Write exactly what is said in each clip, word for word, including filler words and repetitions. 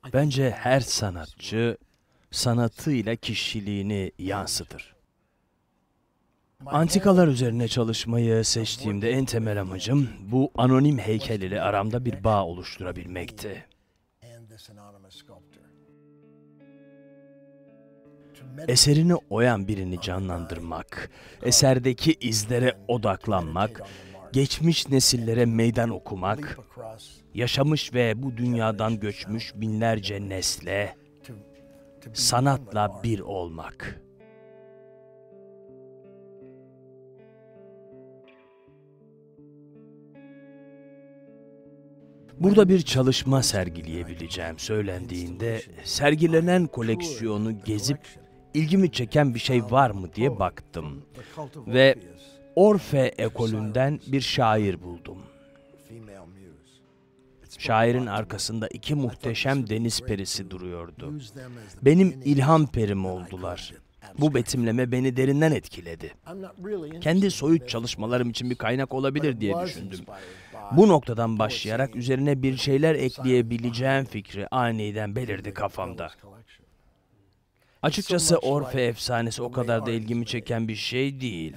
Bence her sanatçı sanatıyla kişiliğini yansıtır. Antikalar üzerine çalışmayı seçtiğimde en temel amacım bu anonim heykel ile aramda bir bağ oluşturabilmekti. Eserini oyan birini canlandırmak, eserdeki izlere odaklanmak, geçmiş nesillere meydan okumak, yaşamış ve bu dünyadan göçmüş binlerce nesle sanatla bir olmak. Burada bir çalışma sergileyebileceğim söylendiğinde, sergilenen koleksiyonu gezip ilgimi çeken bir şey var mı diye baktım ve Orfe ekolünden bir şair buldum. Şairin arkasında iki muhteşem deniz perisi duruyordu. Benim ilham perim oldular. Bu betimleme beni derinden etkiledi. Kendi soyut çalışmalarım için bir kaynak olabilir diye düşündüm. Bu noktadan başlayarak üzerine bir şeyler ekleyebileceğim fikri aniden belirdi kafamda. Açıkçası Orfe efsanesi o kadar da ilgimi çeken bir şey değil.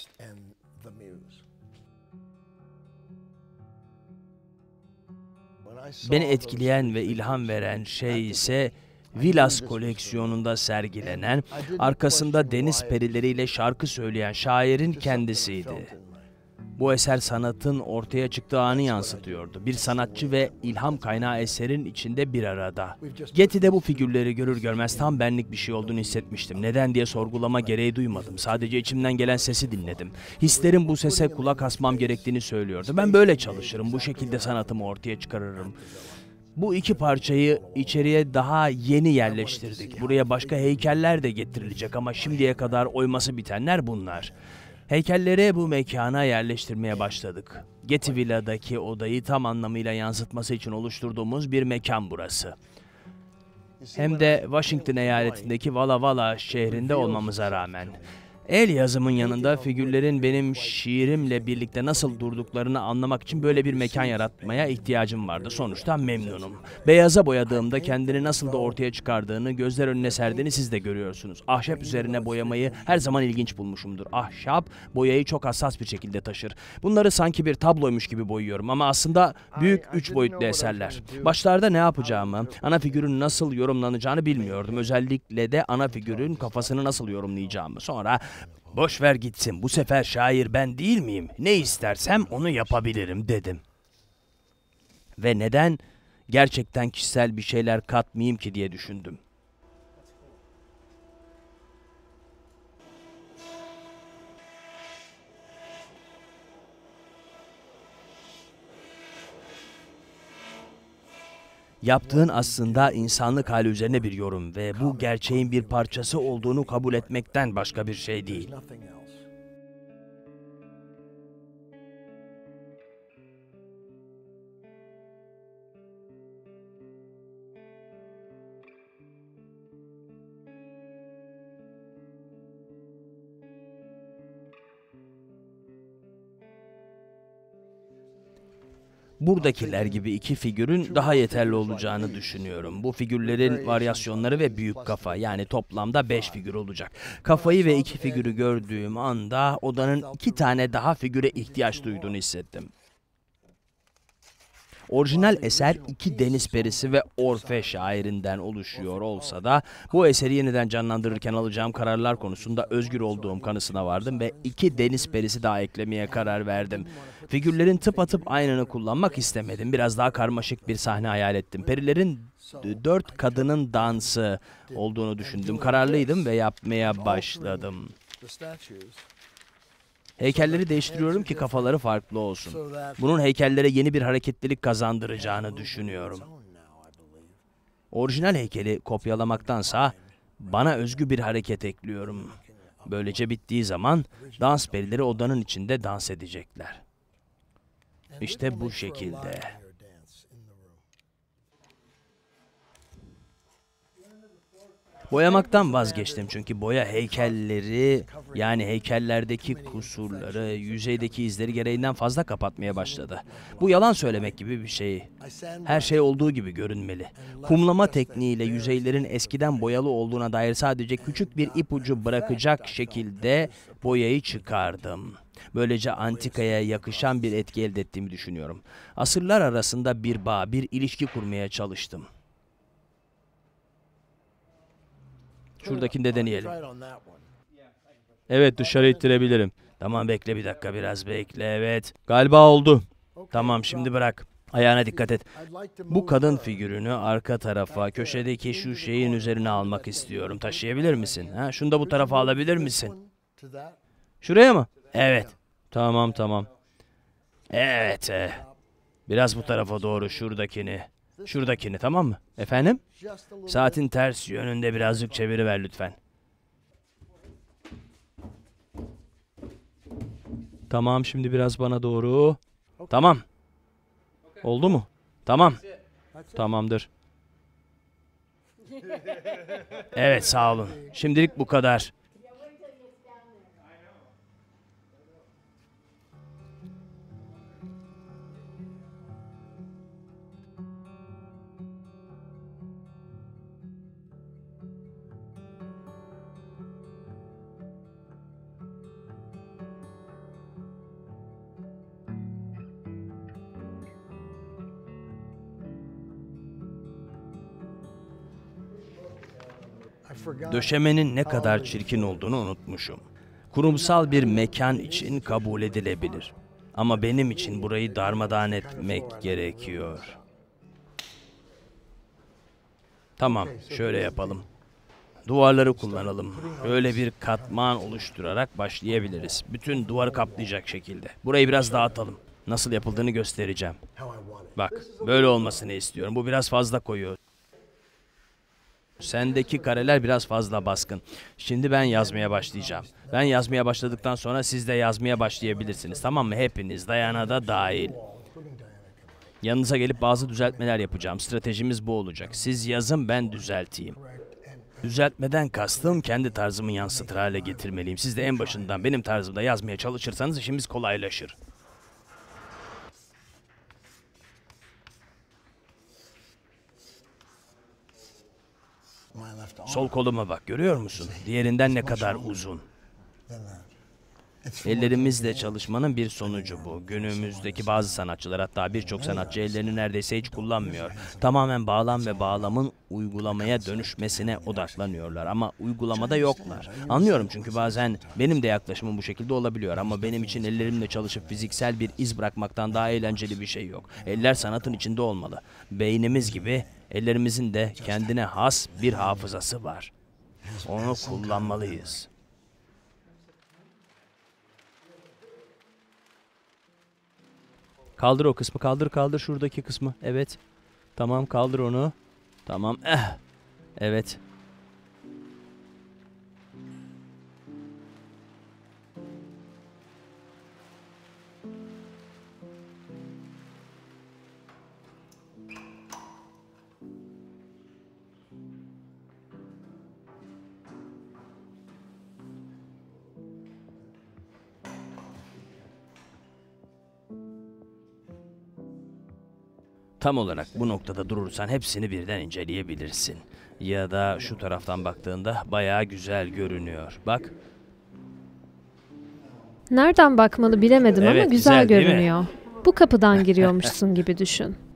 Beni etkileyen ve ilham veren şey ise Vilas koleksiyonunda sergilenen, arkasında deniz perileriyle şarkı söyleyen şairin kendisiydi. Bu eser sanatın ortaya çıktığı anı yansıtıyordu. Bir sanatçı ve ilham kaynağı eserin içinde bir arada. Getty'de bu figürleri görür görmez tam benlik bir şey olduğunu hissetmiştim. Neden diye sorgulama gereği duymadım. Sadece içimden gelen sesi dinledim. Hislerim bu sese kulak asmam gerektiğini söylüyordu. Ben böyle çalışırım, bu şekilde sanatımı ortaya çıkarırım. Bu iki parçayı içeriye daha yeni yerleştirdik. Buraya başka heykeller de getirilecek ama şimdiye kadar oyması bitenler bunlar. Heykelleri bu mekana yerleştirmeye başladık. Getty Villa'daki odayı tam anlamıyla yansıtması için oluşturduğumuz bir mekan burası. Hem de Washington eyaletindeki Walla Walla şehrinde olmamıza rağmen. El yazımın yanında figürlerin benim şiirimle birlikte nasıl durduklarını anlamak için böyle bir mekan yaratmaya ihtiyacım vardı. Sonuçta memnunum. Beyaza boyadığımda kendini nasıl da ortaya çıkardığını, gözler önüne serdiğini siz de görüyorsunuz. Ahşap üzerine boyamayı her zaman ilginç bulmuşumdur. Ahşap, boyayı çok hassas bir şekilde taşır. Bunları sanki bir tabloymuş gibi boyuyorum ama aslında büyük üç boyutlu eserler. Başlarda ne yapacağımı, ana figürün nasıl yorumlanacağını bilmiyordum. Özellikle de ana figürün kafasını nasıl yorumlayacağımı. Sonra boş ver gitsin, bu sefer şair ben değil miyim? Ne istersem onu yapabilirim dedim. Ve neden gerçekten kişisel bir şeyler katmayayım ki diye düşündüm. Yaptığın aslında insanlık hali üzerine bir yorum ve bu gerçeğin bir parçası olduğunu kabul etmekten başka bir şey değil. Buradakiler gibi iki figürün daha yeterli olacağını düşünüyorum. Bu figürlerin varyasyonları ve büyük kafa, yani toplamda beş figür olacak. Kafayı ve iki figürü gördüğüm anda odanın iki tane daha figüre ihtiyaç duyduğunu hissettim. Orijinal eser iki deniz perisi ve Orfe şairinden oluşuyor olsa da bu eseri yeniden canlandırırken alacağım kararlar konusunda özgür olduğum kanısına vardım ve iki deniz perisi daha eklemeye karar verdim. Figürlerin tıpatıp aynını kullanmak istemedim. Biraz daha karmaşık bir sahne hayal ettim. Perilerin dört kadının dansı olduğunu düşündüm. Kararlıydım ve yapmaya başladım. Heykelleri değiştiriyorum ki kafaları farklı olsun. Bunun heykellere yeni bir hareketlilik kazandıracağını düşünüyorum. Orijinal heykeli kopyalamaktansa bana özgü bir hareket ekliyorum. Böylece bittiği zaman dans perileri odanın içinde dans edecekler. İşte bu şekilde. Boyamaktan vazgeçtim çünkü boya heykelleri, yani heykellerdeki kusurları, yüzeydeki izleri gereğinden fazla kapatmaya başladı. Bu yalan söylemek gibi bir şey. Her şey olduğu gibi görünmeli. Kumlama tekniğiyle yüzeylerin eskiden boyalı olduğuna dair sadece küçük bir ipucu bırakacak şekilde boyayı çıkardım. Böylece antikaya yakışan bir etki elde ettiğimi düşünüyorum. Asırlar arasında bir bağ, bir ilişki kurmaya çalıştım. Şuradakini de deneyelim. Evet, dışarı ittirebilirim. Tamam, bekle bir dakika, biraz bekle, evet. Galiba oldu. Tamam, şimdi bırak. Ayağına dikkat et. Bu kadın figürünü arka tarafa, köşedeki şu şeyin üzerine almak istiyorum. Taşıyabilir misin? Ha, şunu da bu tarafa alabilir misin? Şuraya mı? Evet. Tamam, tamam. Evet. eh. Biraz bu tarafa doğru, şuradakini. Şuradakini, tamam mı? Efendim? Saatin ters yönünde birazcık çeviriver lütfen. Tamam, şimdi biraz bana doğru. Tamam. Oldu mu? Tamam. Tamamdır. Evet, sağ olun. Şimdilik bu kadar. Döşemenin ne kadar çirkin olduğunu unutmuşum. Kurumsal bir mekan için kabul edilebilir. Ama benim için burayı darmadağın etmek gerekiyor. Tamam, şöyle yapalım. Duvarları kullanalım. Böyle bir katman oluşturarak başlayabiliriz. Bütün duvarı kaplayacak şekilde. Burayı biraz dağıtalım. Nasıl yapıldığını göstereceğim. Bak, böyle olmasını istiyorum. Bu biraz fazla koyu. Sendeki kareler biraz fazla baskın. Şimdi ben yazmaya başlayacağım. Ben yazmaya başladıktan sonra siz de yazmaya başlayabilirsiniz. Tamam mı? Hepiniz, Diana da dahil. Yanınıza gelip bazı düzeltmeler yapacağım. Stratejimiz bu olacak. Siz yazın, ben düzelteyim. Düzeltmeden kastım kendi tarzımı yansıtır hale getirmeliyim. Siz de en başından benim tarzımda yazmaya çalışırsanız işimiz kolaylaşır. Sol koluma bak, görüyor musun? Diğerinden ne kadar uzun. Ellerimizle çalışmanın bir sonucu bu. Günümüzdeki bazı sanatçılar, hatta birçok sanatçı ellerini neredeyse hiç kullanmıyor. Tamamen bağlam ve bağlamın uygulamaya dönüşmesine odaklanıyorlar ama uygulamada yoklar. Anlıyorum, çünkü bazen benim de yaklaşımım bu şekilde olabiliyor ama benim için ellerimle çalışıp fiziksel bir iz bırakmaktan daha eğlenceli bir şey yok. Eller sanatın içinde olmalı. Beynimiz gibi ellerimizin de kendine has bir hafızası var. Onu kullanmalıyız. Kaldır o kısmı, kaldır kaldır şuradaki kısmı. Evet. Tamam, kaldır onu. Tamam. Eh. Evet. Tam olarak bu noktada durursan hepsini birden inceleyebilirsin. Ya da şu taraftan baktığında bayağı güzel görünüyor. Bak. Nereden bakmalı bilemedim Evet, ama güzel güzel değil mi? görünüyor. Bu kapıdan giriyormuşsun gibi düşün.